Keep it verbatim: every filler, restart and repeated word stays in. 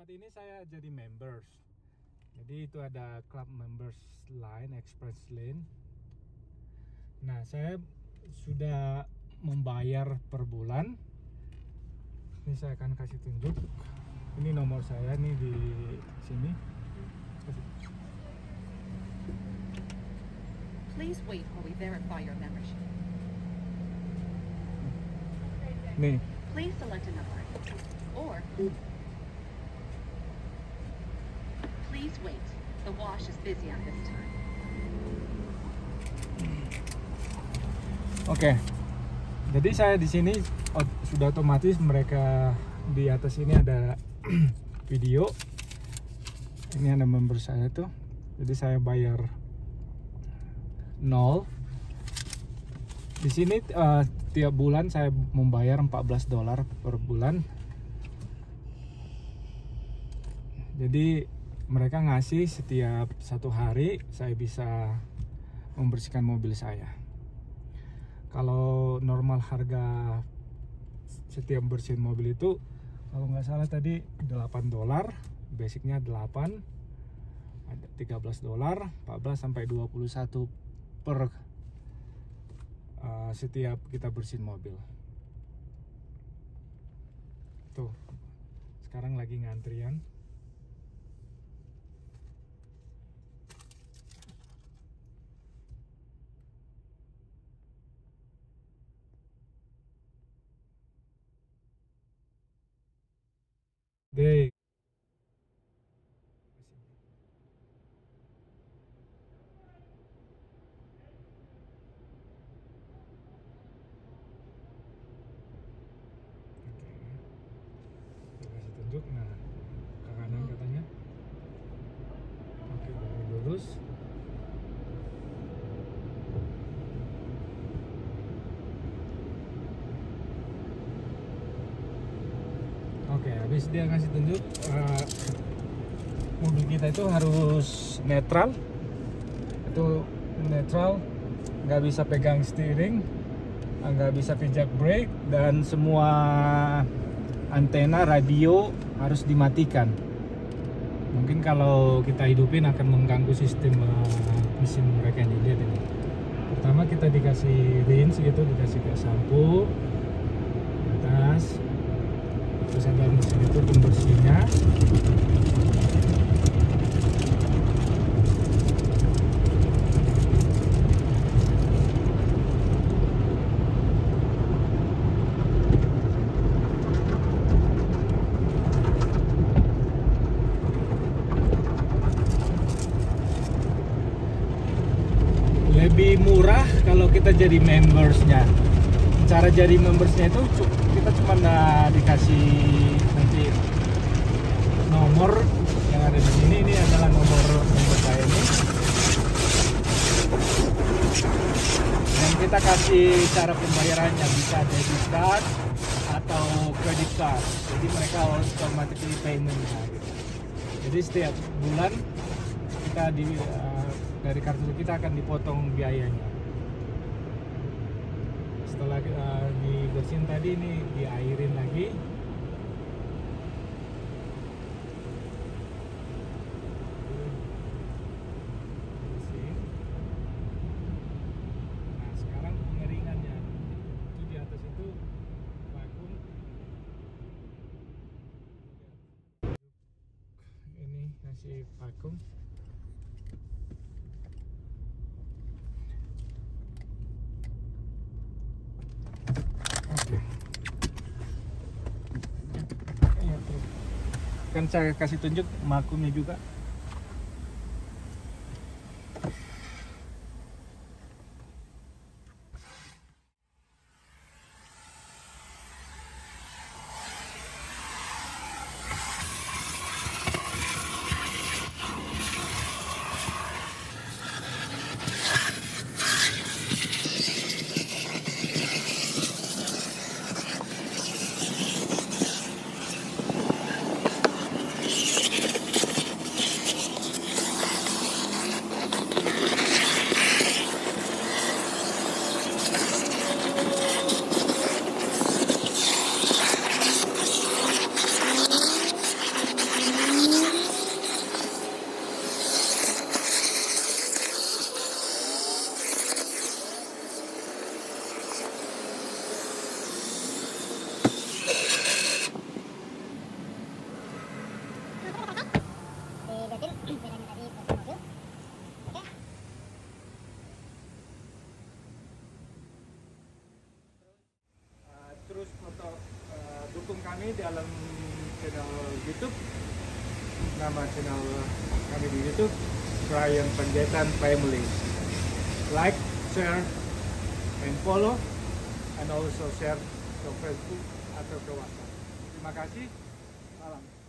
tempat ini saya jadi members. Jadi itu ada club members line, express lane. Nah, saya sudah membayar per bulan. Ini saya akan kasih tunjuk. Ini nomor saya nih di sini. Please wait while we verify your membership. Nih. Please select a number. Or please wait. The wash is busy at this time. Oke. Okay. Jadi saya di sini oh, sudah otomatis mereka di atas ini ada video. Ini ada member saya tuh. Jadi saya bayar nol. Di sini uh, tiap bulan saya membayar empat belas dolar per bulan. Jadi mereka ngasih setiap satu hari saya bisa membersihkan mobil saya. Kalau normal harga setiap bersihin mobil itu kalau nggak salah tadi delapan dolar, basicnya delapan, ada tiga belas dolar, empat belas sampai dua puluh satu per uh, setiap kita bersihin mobil. Tuh, sekarang lagi ngantrian. Deh. Tunjuk, nah ke kanan katanya. Oke, baru lurus. Oke, habis dia ngasih tunjuk uh, mobil kita itu harus netral. Itu netral, nggak bisa pegang steering, nggak bisa pijak brake, dan semua antena radio harus dimatikan. Mungkin kalau kita hidupin akan mengganggu sistem uh, mesin mereka yang dilihat ini. Pertama kita dikasih rinse gitu, dikasih kayak sampo atas. Terus ada mesin itu pembersihnya. Lebih murah kalau kita jadi membersnya. Cara jadi membersnya itu kita cuma uh, dikasih nanti nomor yang ada di sini. Ini adalah nomor member saya ini. Dan kita kasih cara pembayarannya, bisa debit card atau credit card. Jadi mereka automatically payment-nya gitu. Jadi setiap bulan kita di uh, dari kartu kita akan dipotong biayanya. Setelah uh, dibersihin tadi, ini diairin lagi. Bersihin. Nah, sekarang pengeringannya itu di atas itu vakum. Ini kasih vakum. Kan saya kasih tunjuk vakumnya juga. dukung kami dalam channel YouTube. Nama channel kami di YouTube Brian Panjaitan Family. Like, share, and follow, and also share ke Facebook atau ke WhatsApp. Terima kasih. Salam.